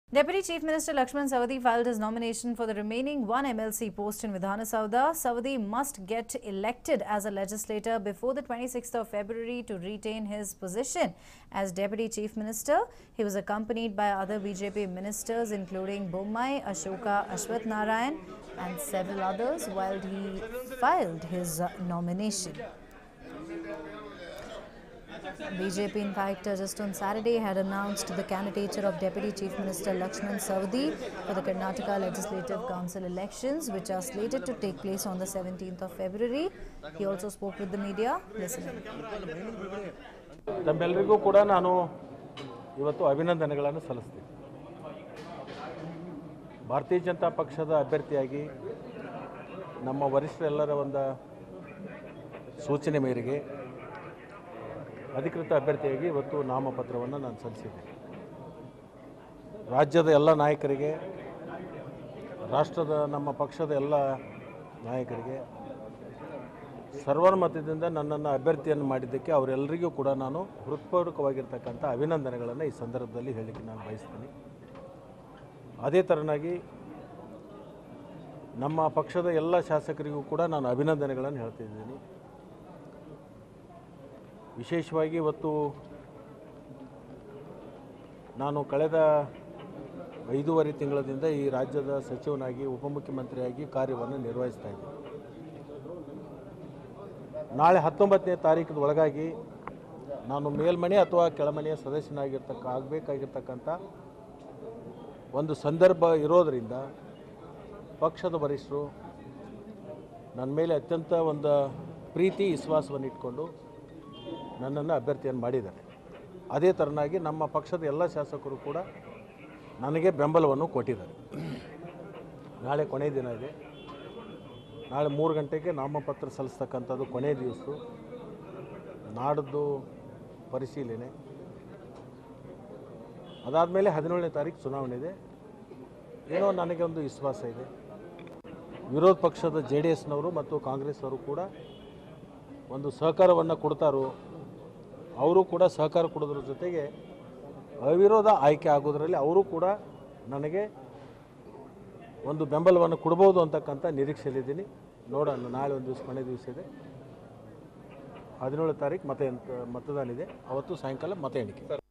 Deputy Chief Minister Laxman Savadi filed his nomination for the remaining one MLC post in Vidhana Soudha. Savadi must get elected as a legislator before the 26th of February to retain his position as Deputy Chief Minister. He was accompanied by other BJP ministers including Bommai, Ashoka, Ashwathnaryana and several others while he filed his nomination. BJP, in fact, just on Saturday had announced the candidature of Deputy Chief Minister Laxman Savadi for the Karnataka Legislative Council elections, which are slated to take place on the 17th of February. He also spoke with the media. Listen. ತಮ್ಮೆಲ್ಲರಿಗೂ ಕೂಡ ನಾನು ಇವತ್ತು ಅಭಿನಂದನೆಗಳನ್ನು ಸಲ್ಲಿಸ್ತೀನಿ. ಭಾರತೀಯ ಜನತಾ ಪಕ್ಷದ ಅಭ್ಯರ್ಥಿಯಾಗಿ ನಮ್ಮ ವರಿಷ್ಠರೆಲ್ಲರ ಒಂದು ಸೂಚನೆ ಮೇರೆಗೆ ಅಧಿಕೃತ ಅಭ್ಯರ್ಥಿಯಾಗಿ ಇವತ್ತು ನಾಮಪತ್ರವನ್ನು ನಾನು ಸಲ್ಲಿಸಿದ್ದೇನೆ. ರಾಜ್ಯದ ಎಲ್ಲ ನಾಯಕರಿಗೆ, ರಾಷ್ಟ್ರದ ನಮ್ಮ ಪಕ್ಷದ ಎಲ್ಲ ನಾಯಕರಿಗೆ ಸರ್ವಾನುಮತದಿಂದ ನನ್ನನ್ನು ಅಭ್ಯರ್ಥಿಯನ್ನು ಮಾಡಿದ್ದಕ್ಕೆ ಅವರೆಲ್ಲರಿಗೂ ಕೂಡ ನಾನು ಹೃತ್ಪೂರ್ವಕವಾಗಿರ್ತಕ್ಕಂಥ ಅಭಿನಂದನೆಗಳನ್ನು ಈ ಸಂದರ್ಭದಲ್ಲಿ ಹೇಳಲಿಕ್ಕೆ ನಾನು ಬಯಸ್ತೀನಿ. ಅದೇ ಥರನಾಗಿ ನಮ್ಮ ಪಕ್ಷದ ಎಲ್ಲ ಶಾಸಕರಿಗೂ ಕೂಡ ನಾನು ಅಭಿನಂದನೆಗಳನ್ನು ಹೇಳ್ತಿದ್ದೀನಿ. ವಿಶೇಷವಾಗಿ ಇವತ್ತು ನಾನು ಕಳೆದ 5.5 ತಿಂಗಳಿಂದ ಈ ರಾಜ್ಯದ ಸಚಿವನಾಗಿ ಉಪಮುಖ್ಯಮಂತ್ರಿಯಾಗಿ ಕಾರ್ಯವನ್ನು ನಿರ್ವಹಿಸ್ತಾ ಇದ್ದೀನಿ. ನಾಳೆ 19ನೇ ತಾರೀಕಿನ ಒಳಗಾಗಿ ನಾನು ಮೇಲ್ಮನೆ ಅಥವಾ ಕೆಳಮನೆಯ ಆಗಬೇಕಾಗಿರ್ತಕ್ಕಂಥ ಒಂದು ಸಂದರ್ಭ ಇರೋದರಿಂದ ಪಕ್ಷದ ವರಿಷ್ಠರು ನನ್ನ ಮೇಲೆ ಅತ್ಯಂತ ಒಂದು ಪ್ರೀತಿ ವಿಶ್ವಾಸವನ್ನು ಇಟ್ಕೊಂಡು ನನ್ನನ್ನು ಅಭ್ಯರ್ಥಿಯನ್ನು ಮಾಡಿದ್ದಾರೆ. ಅದೇ ಥರನಾಗಿ ನಮ್ಮ ಪಕ್ಷದ ಎಲ್ಲ ಶಾಸಕರು ಕೂಡ ನನಗೆ ಬೆಂಬಲವನ್ನು ಕೊಟ್ಟಿದ್ದಾರೆ. ನಾಳೆ ಕೊನೆಯ ದಿನ ಇದೆ. ನಾಳೆ 3 ಗಂಟೆಗೆ ನಾಮಪತ್ರ ಸಲ್ಲಿಸ್ತಕ್ಕಂಥದ್ದು ಕೊನೆಯ ದಿವಸ. ನಾಡ್ದು ಪರಿಶೀಲನೆ, ಅದಾದಮೇಲೆ 17ನೇ ತಾರೀಕು ಚುನಾವಣೆ ಇದೆ. ಏನೋ ನನಗೆ ಒಂದು ವಿಶ್ವಾಸ ಇದೆ, ವಿರೋಧ ಪಕ್ಷದ JDSನವರು ಮತ್ತು ಕಾಂಗ್ರೆಸ್ ಅವರು ಕೂಡ ಒಂದು ಸಹಕಾರವನ್ನು ಕೊಡ್ತಾರೋ, ಅವರು ಕೂಡ ಸಹಕಾರ ಕೊಡೋದ್ರ ಜೊತೆಗೆ ಅವಿರೋಧ ಆಯ್ಕೆ ಆಗೋದರಲ್ಲಿ ಅವರು ಕೂಡ ನನಗೆ ಒಂದು ಬೆಂಬಲವನ್ನು ಕೊಡ್ಬೋದು ಅಂತಕ್ಕಂಥ ನಿರೀಕ್ಷೆಯಲ್ಲಿದ್ದೀನಿ. ನೋಡೋಣ, ನಾಳೆ ಒಂದು ದಿವಸ ಕೊನೆ ದಿವಸ ಇದೆ. 17ನೇ ತಾರೀಕು ಮತದಾನ ಇದೆ. ಅವತ್ತು ಸಾಯಂಕಾಲ ಮತ ಎಣಿಕೆ.